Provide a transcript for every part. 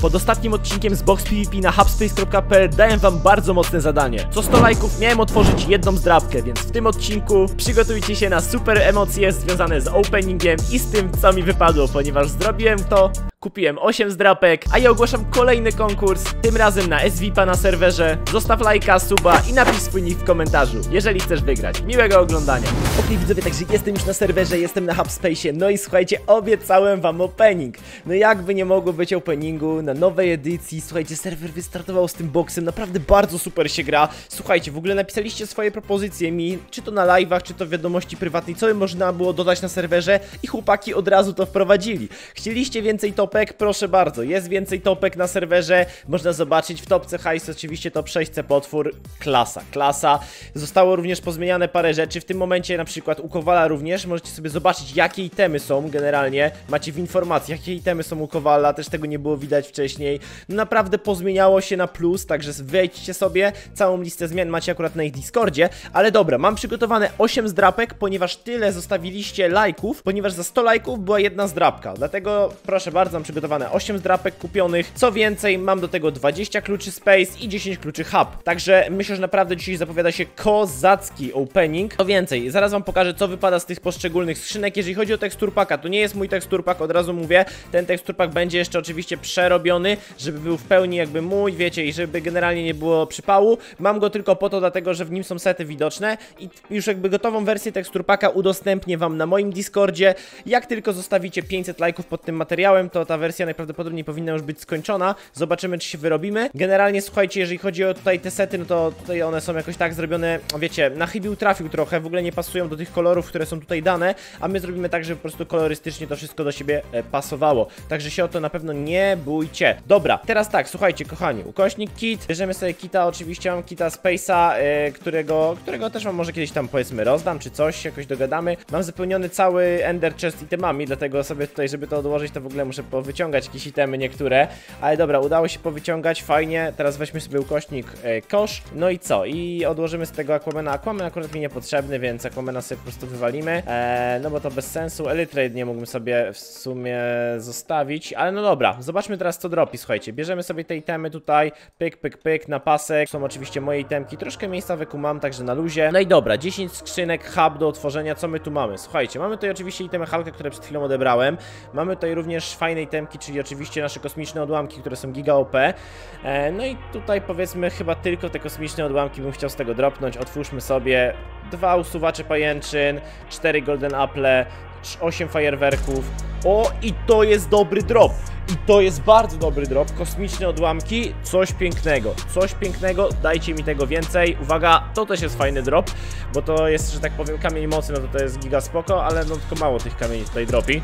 Pod ostatnim odcinkiem z Box PvP na hubspace.pl dałem wam bardzo mocne zadanie. Co 100 lajków miałem otworzyć jedną zdrabkę, więc w tym odcinku przygotujcie się na super emocje związane z openingiem i z tym, co mi wypadło, ponieważ zrobiłem to. Kupiłem 8 zdrapek, a ja ogłaszam kolejny konkurs, tym razem na SVP na serwerze. Zostaw lajka, suba i napisz swój nick w komentarzu, jeżeli chcesz wygrać. Miłego oglądania. Okej, widzowie, także jestem już na serwerze, jestem na Hubspace. No i słuchajcie, obiecałem wam opening. No jakby nie mogło być openingu na nowej edycji. Słuchajcie, serwer wystartował z tym boksem, naprawdę bardzo super się gra. Słuchajcie, w ogóle napisaliście swoje propozycje mi, czy to na live'ach, czy to w wiadomości prywatnej, co by można było dodać na serwerze i chłopaki od razu to wprowadzili. Chcieliście więcej top? Proszę bardzo, jest więcej topek na serwerze. Można zobaczyć w topce hajs, oczywiście top 6C potwór, klasa. Zostało również pozmieniane parę rzeczy. W tym momencie na przykład u Kowala również możecie sobie zobaczyć, jakie itemy są generalnie. Macie w informacji, jakie itemy są u Kowala. Też tego nie było widać wcześniej. No naprawdę pozmieniało się na plus, także wejdźcie sobie. Całą listę zmian macie akurat na ich Discordzie. Ale dobra, mam przygotowane 8 zdrapek, ponieważ tyle zostawiliście lajków, ponieważ za 100 lajków była jedna zdrapka. Dlatego proszę bardzo, mam przygotowane 8 zdrapek kupionych. Co więcej, mam do tego 20 kluczy Space i 10 kluczy Hub. Także myślę, że naprawdę dzisiaj zapowiada się kozacki opening. Co więcej, zaraz wam pokażę, co wypada z tych poszczególnych skrzynek. Jeżeli chodzi o teksturpaka, to nie jest mój teksturpak, od razu mówię. Ten teksturpak będzie jeszcze oczywiście przerobiony, żeby był w pełni jakby mój, wiecie, i żeby generalnie nie było przypału. Mam go tylko po to, dlatego że w nim są sety widoczne i już jakby gotową wersję teksturpaka udostępnię wam na moim Discordzie. Jak tylko zostawicie 500 lajków pod tym materiałem, to ta wersja najprawdopodobniej powinna już być skończona. Zobaczymy, czy się wyrobimy. Generalnie, słuchajcie, jeżeli chodzi o tutaj te sety, no to tutaj one są jakoś tak zrobione, wiecie, na chybił trafił trochę, w ogóle nie pasują do tych kolorów, które są tutaj dane, a my zrobimy tak, żeby po prostu kolorystycznie to wszystko do siebie pasowało. Także się o to na pewno nie bójcie. Dobra, teraz tak, słuchajcie, kochani, ukośnik kit, bierzemy sobie kita, oczywiście mam kita Space'a, którego też wam może kiedyś tam, powiedzmy, rozdam, czy coś, jakoś dogadamy. Mam zapełniony cały Ender Chest itemami, dlatego sobie tutaj, żeby to odłożyć, to w ogóle muszę powyciągać jakieś itemy niektóre, ale dobra, udało się powyciągać, fajnie. Teraz weźmy sobie ukośnik kosz, no i co? I odłożymy z tego Aquamana. Aquaman akurat mi niepotrzebny, więc Aquamana sobie po prostu wywalimy, no bo to bez sensu. Elytrade nie mógłbym sobie w sumie zostawić, ale no dobra, zobaczmy teraz, co dropi, słuchajcie. Bierzemy sobie te itemy tutaj, pyk, na pasek. Są oczywiście moje itemki, troszkę miejsca wyku mam, także na luzie. No i dobra, 10 skrzynek, hub do otworzenia. Co my tu mamy? Słuchajcie, mamy tutaj oczywiście itemy Hulka, które przed chwilą odebrałem. Mamy tutaj również fajne itemki, czyli oczywiście nasze kosmiczne odłamki, które są giga OP. No i tutaj powiedzmy chyba tylko te kosmiczne odłamki bym chciał z tego dropnąć. Otwórzmy sobie 2 usuwacze pajęczyn, 4 golden apple, 8 fajerwerków. O, i to jest dobry drop! I to jest bardzo dobry drop, kosmiczne odłamki, coś pięknego, dajcie mi tego więcej. Uwaga, to też jest fajny drop, bo to jest, że tak powiem, kamień mocy, no to jest giga spoko, ale no tylko mało tych kamieni tutaj dropi.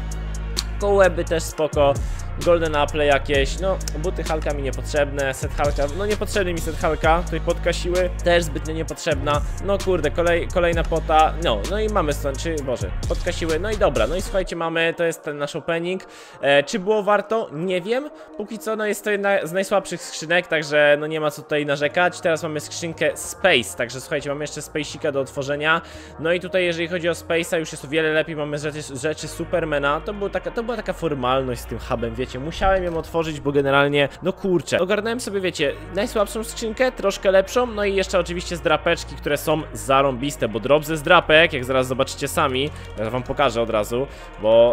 Kołeby też spoko, golden apple jakieś, no buty Hulka mi niepotrzebne, set Hulka, no niepotrzebny mi set Hulka, tutaj potka siły też zbytnio niepotrzebna, no kurde, kolejna pota, no i mamy stąd, czy Boże, potka siły, no i dobra, no i słuchajcie, mamy, to jest ten nasz opening, czy było warto? Nie wiem, póki co no jest to jedna z najsłabszych skrzynek, także no nie ma co tutaj narzekać. Teraz mamy skrzynkę Space, także słuchajcie, mamy jeszcze Spaceka do otworzenia, no i tutaj jeżeli chodzi o Space'a już jest o wiele lepiej, mamy rzeczy Supermana, to była taka formalność z tym hubem, wiecie. Musiałem ją otworzyć, bo generalnie, no kurczę, ogarnąłem sobie, wiecie, najsłabszą skrzynkę, troszkę lepszą, no i jeszcze oczywiście zdrapeczki, które są zarąbiste, bo drop ze zdrapek, jak zaraz zobaczycie sami, ja wam pokażę od razu, bo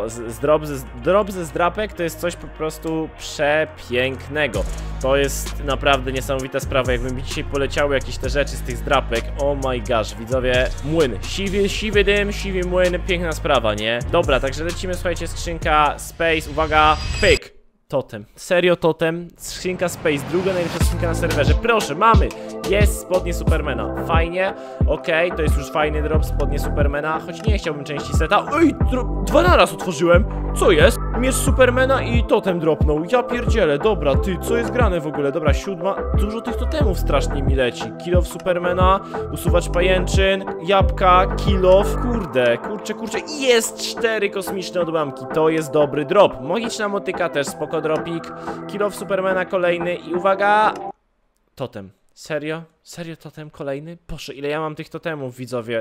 drop ze zdrapek to jest coś po prostu przepięknego. To jest naprawdę niesamowita sprawa, jakby mi dzisiaj poleciały jakieś te rzeczy z tych zdrapek, oh my gosh, widzowie, młyn, siwy dym, siwy młyn, piękna sprawa, nie? Dobra, także lecimy, słuchajcie, skrzynka Space, uwaga, pyk! Totem, serio totem, skrzynka Space, druga najlepsza skrzynka na serwerze, proszę, mamy, jest spodnie Supermana, fajnie, okej, to jest już fajny drop, spodnie Supermana, choć nie chciałbym części seta, ej, 2 naraz otworzyłem, co jest? Miecz Supermana i totem dropnął, ja pierdzielę, dobra, ty, co jest grane w ogóle, dobra, 7, dużo tych totemów strasznie mi leci, kill off Supermana, usuwacz pajęczyn, jabłka, kill off, kurde, kurczę, i jest 4 kosmiczne odłamki, to jest dobry drop, magiczna motyka też, spoko dropik, kill off Supermana kolejny i uwaga, totem, serio? Serio totem kolejny? Boże, ile ja mam tych totemów, widzowie.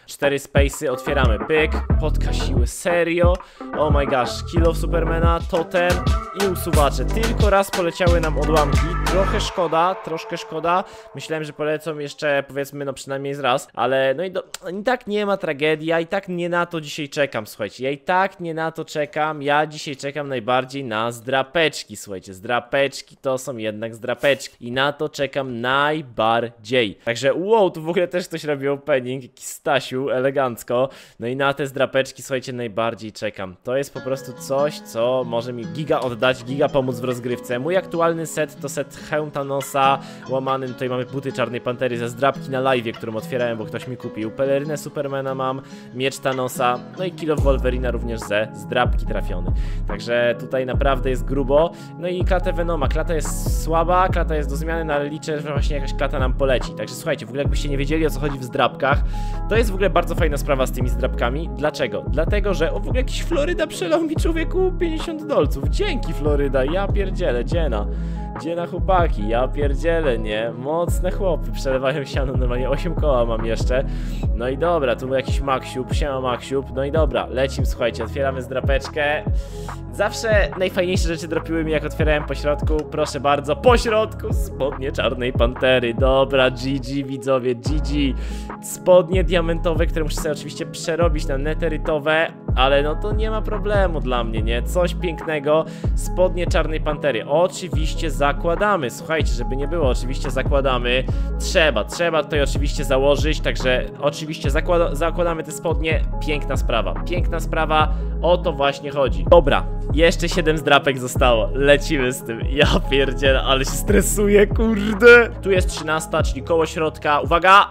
4 spacey, otwieramy, pyk. Potka siły, serio? Oh my gosh, Kill of Supermana, totem i usuwacze. Tylko raz poleciały nam odłamki. Troszkę szkoda. Myślałem, że polecą jeszcze, powiedzmy, no przynajmniej z raz. Ale no i tak nie ma tragedii. Ja i tak nie na to dzisiaj czekam, słuchajcie. Ja i tak nie na to czekam. Ja dzisiaj czekam najbardziej na zdrapeczki, słuchajcie. Zdrapeczki to są jednak zdrapeczki. I na to czekam najbardziej. Także wow, tu w ogóle też ktoś robi opening. Jakiś Stasiu, elegancko. No i na te zdrapeczki, słuchajcie, najbardziej czekam. To jest po prostu coś, co może mi giga oddać, giga pomóc w rozgrywce. Mój aktualny set to set hełm Thanosa łamanym. Tutaj mamy buty Czarnej Pantery ze zdrabki na live, którą otwierałem, bo ktoś mi kupił. Pelerynę Supermana mam, miecz Thanosa, no i Kill of Wolverina również ze zdrabki trafiony. Także tutaj naprawdę jest grubo. No i klatę Venoma. Klata jest słaba, klata jest do zmiany, no ale liczę, że właśnie jakaś klata nam poleci. Także słuchajcie, w ogóle jakbyście nie wiedzieli, o co chodzi w zdrabkach, to jest w ogóle bardzo fajna sprawa z tymi zdrabkami. Dlaczego? Dlatego, że w ogóle jakiś Floryda przelał mi, człowieku, 50 dolców. Dzięki, Floryda, ja pierdzielę, dziena chłopaki, ja pierdzielę, nie? Mocne chłopy, przelewają siano, normalnie 8 koła mam jeszcze. No i dobra, tu był jakiś Maksiub, siema Maksiub. No i dobra, lecimy, słuchajcie, otwieramy zdrapeczkę. Zawsze najfajniejsze rzeczy dropiły mi, jak otwierałem po środku. Proszę bardzo, po środku spodnie Czarnej Pantery. Dobra, GG widzowie, GG. Spodnie diamentowe, które muszę sobie oczywiście przerobić na neterytowe, ale no to nie ma problemu dla mnie, nie? Coś pięknego. Spodnie Czarnej Pantery. Oczywiście zakładamy, słuchajcie, żeby nie było, oczywiście zakładamy. Trzeba tutaj oczywiście założyć, także oczywiście zakładamy te spodnie. Piękna sprawa, o to właśnie chodzi. Dobra, jeszcze 7 zdrapek zostało, lecimy z tym. Ja pierdzielę, ale się stresuję, kurde. Tu jest 13, czyli koło środka, uwaga.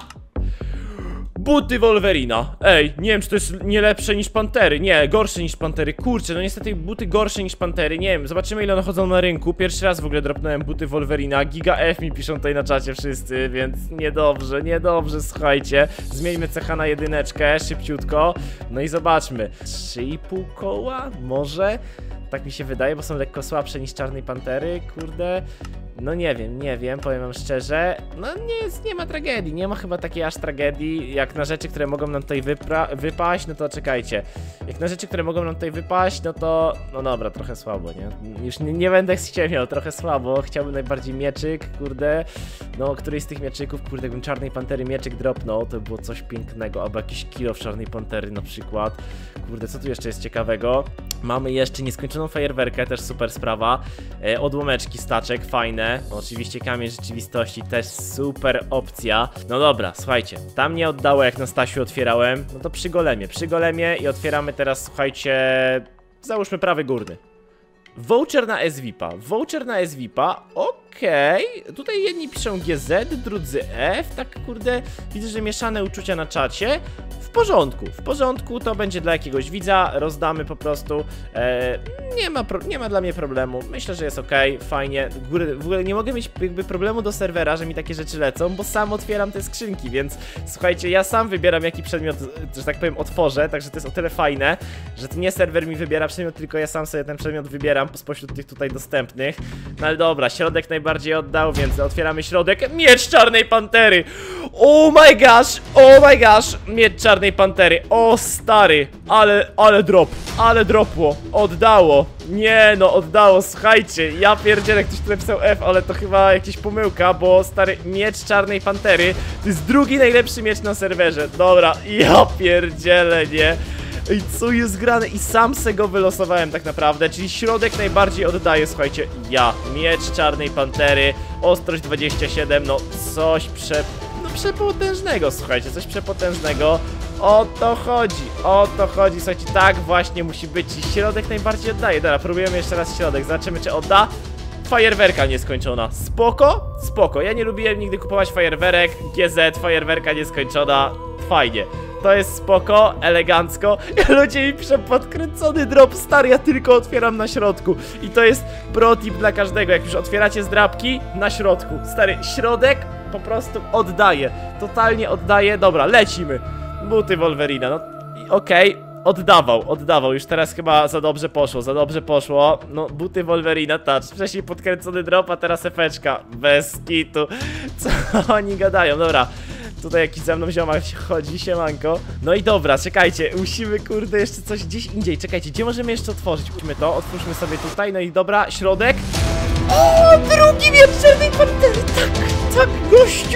Buty Wolverina. Ej, nie wiem, czy to jest nie lepsze niż Pantery. Nie, gorsze niż Pantery. Kurczę, no niestety buty gorsze niż Pantery. Nie wiem, zobaczymy, ile one chodzą na rynku. Pierwszy raz w ogóle dropnąłem buty Wolverina. Giga F mi piszą tutaj na czacie wszyscy, więc niedobrze, słuchajcie. Zmieńmy cecha na jedyneczkę, szybciutko. No i zobaczmy. 3,5 koła? Może? Tak mi się wydaje, bo są lekko słabsze niż Czarnej Pantery, kurde. No nie wiem, powiem wam szczerze. No nie ma tragedii, nie ma chyba takiej aż tragedii. Jak na rzeczy, które mogą nam tutaj wypaść, no to czekajcie. Jak na rzeczy, które mogą nam tutaj wypaść, no to... No dobra, trochę słabo, nie? Już nie będę ściemiał, trochę słabo. Chciałbym najbardziej mieczyk, kurde. No, któryś z tych mieczyków, kurde, jakbym Czarnej Pantery mieczyk dropnął, to by było coś pięknego. Albo jakiś Kill of Czarnej Pantery na przykład. Kurde, co tu jeszcze jest ciekawego? Mamy jeszcze nieskończoną fajerwerkę, też super sprawa. Odłomeczki staczek, fajne. No, oczywiście kamień rzeczywistości, też super opcja. No dobra, słuchajcie, tam nie oddało, jak na Stasiu otwierałem. No to przy golemie i otwieramy teraz, słuchajcie, załóżmy prawy górny. Voucher na SVIP-a, okej. Tutaj jedni piszą GZ, drudzy F, tak kurde, widzę, że mieszane uczucia na czacie. W porządku, to będzie dla jakiegoś widza, rozdamy po prostu. Nie ma dla mnie problemu, myślę, że jest okej, fajnie. W ogóle nie mogę mieć jakby problemu do serwera, że mi takie rzeczy lecą, bo sam otwieram te skrzynki, więc słuchajcie, ja sam wybieram, jaki przedmiot, że tak powiem, otworzę, także to jest o tyle fajne, że to nie serwer mi wybiera przedmiot, tylko ja sam sobie ten przedmiot wybieram spośród tych tutaj dostępnych. No ale dobra, środek najbardziej oddał, więc otwieramy środek. Miecz Czarnej Pantery! Oh my gosh! Miecz Czarnej Pantery, o stary, ale dropło, oddało. Nie no, oddało, słuchajcie, ja pierdzielę, ktoś tu napisał F, ale to chyba jakaś pomyłka, bo stary, miecz Czarnej Pantery to jest drugi najlepszy miecz na serwerze. Dobra, ja pierdzielę, nie? Ej, co jest grane? I sam se go wylosowałem tak naprawdę, czyli środek najbardziej oddaje, słuchajcie, ja, miecz Czarnej Pantery, ostrość 27, no coś przepotężnego, słuchajcie, coś przepotężnego. O to chodzi, słuchajcie, tak właśnie musi być. I środek najbardziej oddaje. Dobra, próbujemy jeszcze raz środek, zobaczymy, czy odda. Fajerwerka nieskończona, spoko, ja nie lubiłem nigdy kupować fajerwerek. GZ, fajerwerka nieskończona, fajnie. To jest spoko, elegancko. Ludzie mi piszą podkręcony drop, stary, ja tylko otwieram na środku. I to jest pro tip dla każdego, jak już otwieracie zdrabki, na środku. Stary, środek po prostu oddaje, totalnie oddaje. Dobra, lecimy. Buty Wolverina, no okej. Oddawał, już teraz chyba za dobrze poszło. No, buty Wolverina, touch. Wcześniej podkręcony drop, a teraz efeczka. Bez kitu. Co oni gadają? Dobra, Tutaj jakiś za mną ziomak chodzi, siemanko. No i dobra, czekajcie, musimy kurde jeszcze coś gdzieś indziej. Czekajcie, gdzie możemy jeszcze otworzyć? Musimy to, otwórzmy sobie tutaj, no i dobra, środek. O, drugi miecz Czarnej Pantery, tak, gościu.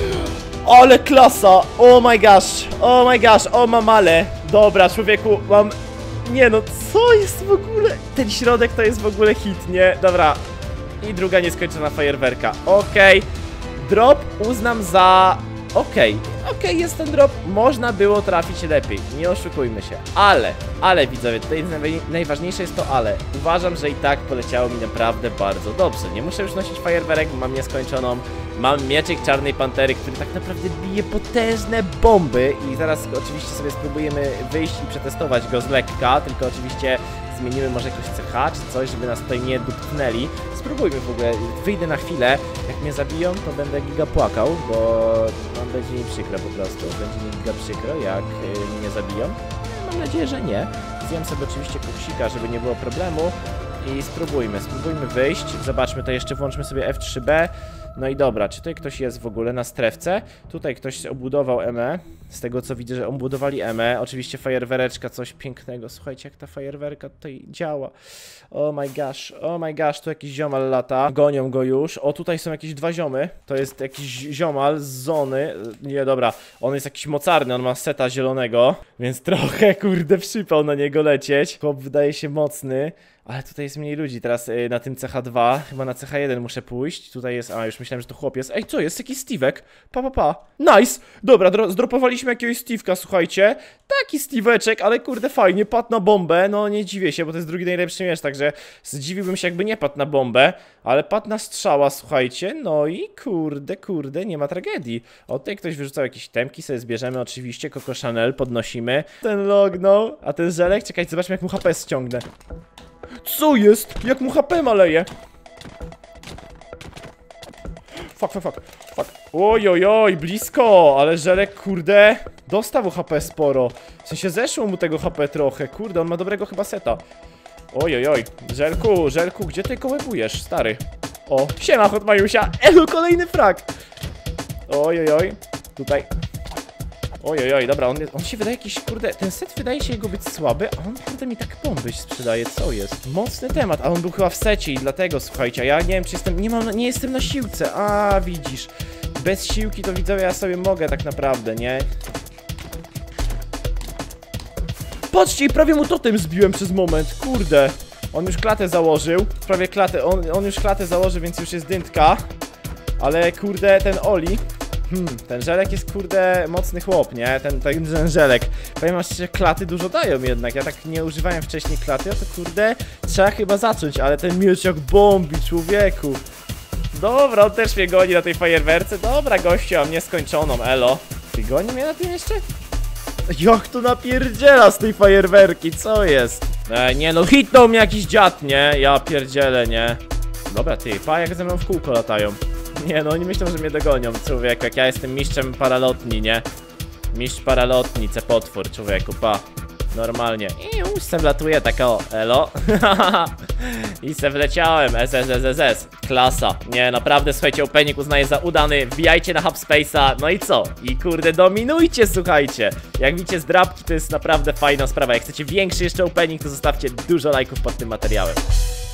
Ale klasa, oh my gosh, o mamale. Dobra, człowieku, mam... Nie no, co jest w ogóle? Ten środek to jest w ogóle hit, nie? Dobra. I druga nieskończona fajerwerka. Okej. Drop uznam za... Okej, jest ten drop. Można było trafić lepiej, nie oszukujmy się. Ale widzowie, tutaj najważniejsze jest to ale. Uważam, że i tak poleciało mi naprawdę bardzo dobrze. Nie muszę już nosić fajerwerek, mam nieskończoną. Mam mieczyk Czarnej Pantery, który tak naprawdę bije potężne bomby. I zaraz oczywiście sobie spróbujemy wyjść i przetestować go z lekka. Tylko oczywiście zmienimy może jakąś CH czy coś, żeby nas tutaj nie dupnęli. Spróbujmy w ogóle, wyjdę na chwilę. Jak mnie zabiją, to będę giga płakał, bo będzie mi przykro po prostu. Będzie mi giga przykro, jak mnie zabiją. Mam nadzieję, że nie. Zjem sobie oczywiście koksika, żeby nie było problemu. I spróbujmy wyjść. Zobaczmy, to jeszcze włączmy sobie F3B. No i dobra, czy tutaj ktoś jest w ogóle na strefce? Tutaj ktoś obudował EME. Z tego co widzę, że obudowali EME. Oczywiście fajerwereczka, coś pięknego. Słuchajcie, jak ta fajerwerka tutaj działa. Oh my gosh, tu jakiś ziomal lata. Gonią go już. O, tutaj są jakieś dwa ziomy. To jest jakiś ziomal z zony. Nie, dobra, on jest jakiś mocarny, on ma seta zielonego. Więc trochę, kurde, przypał na niego lecieć. Chłop wydaje się mocny. Ale tutaj jest mniej ludzi teraz na tym CH2. Chyba na CH1 muszę pójść. Tutaj jest... A, już myślałem, że to chłop jest. Ej, co jest? Jakiś Steve'ek. Pa. Nice! Dobra, zdropowaliśmy jakiegoś Steve'ka, słuchajcie. Taki Steve'eczek, ale kurde fajnie. Padł na bombę. No nie dziwię się, bo to jest drugi najlepszy miecz, także zdziwiłbym się, jakby nie padł na bombę. Ale padł na strzała, słuchajcie. No i kurde, nie ma tragedii. O, tutaj ktoś wyrzucał jakieś temki, sobie zbierzemy oczywiście. Coco Chanel, podnosimy. Ten lognął. A ten żelek? Czekajcie, zobaczmy, jak mu HP ściągnę. Co jest? Jak mu HP maleje? Fuck. Ojojoj, blisko, ale żelek, kurde, dostał HP sporo. W sensie zeszło mu tego HP trochę, kurde, on ma dobrego chyba seta. Ojojoj, żelku, gdzie ty kołebujesz, stary? O, siema, Hot Majusia, kolejny frag. Ojojoj, tutaj. Ojojoj, dobra, on się wydaje jakiś, kurde, ten set wydaje się jego być słaby, a on kurde mi tak bomby sprzedaje, co jest? Mocny temat, a on był chyba w secie i dlatego, słuchajcie, a ja nie wiem, czy jestem, nie jestem na siłce, a widzisz, bez siłki to widzowie ja sobie mogę tak naprawdę, nie? Patrzcie, prawie mu totem zbiłem przez moment, kurde, on już klatę założył, prawie klatę, on już klatę założy, więc już jest dyntka, ale kurde, ten Oli... ten żelek jest kurde mocny chłop, nie? Ten żelek. Powiem wam szczerze, klaty dużo dają jednak. Ja tak nie używałem wcześniej klaty, a to kurde trzeba chyba zacząć, ale ten miecz jak bombi, człowieku. Dobra, on też mnie goni na tej fajerwerce. Dobra, gościu, mam nieskończoną, elo. Ty goni mnie na tym jeszcze? Jak to napierdziela z tej fajerwerki, co jest? Nie no, hitnął mnie jakiś dziad, nie? Ja pierdzielę, nie? Dobra, ty, pa, jak ze mną w kółko latają. Nie no, oni myślą, że mnie dogonią, człowieku, jak ja jestem mistrzem paralotni, nie? Mistrz paralotni, potwór, człowieku, pa. Normalnie. I już se wlatuję, tak o, elo. I se wleciałem, SSSSS. Klasa. Nie, naprawdę, słuchajcie, opening uznaję za udany. Wbijajcie na Hubspace'a, no i co? I kurde, dominujcie, słuchajcie. Jak widzicie, z drapki to jest naprawdę fajna sprawa. Jak chcecie większy jeszcze opening, to zostawcie dużo lajków pod tym materiałem.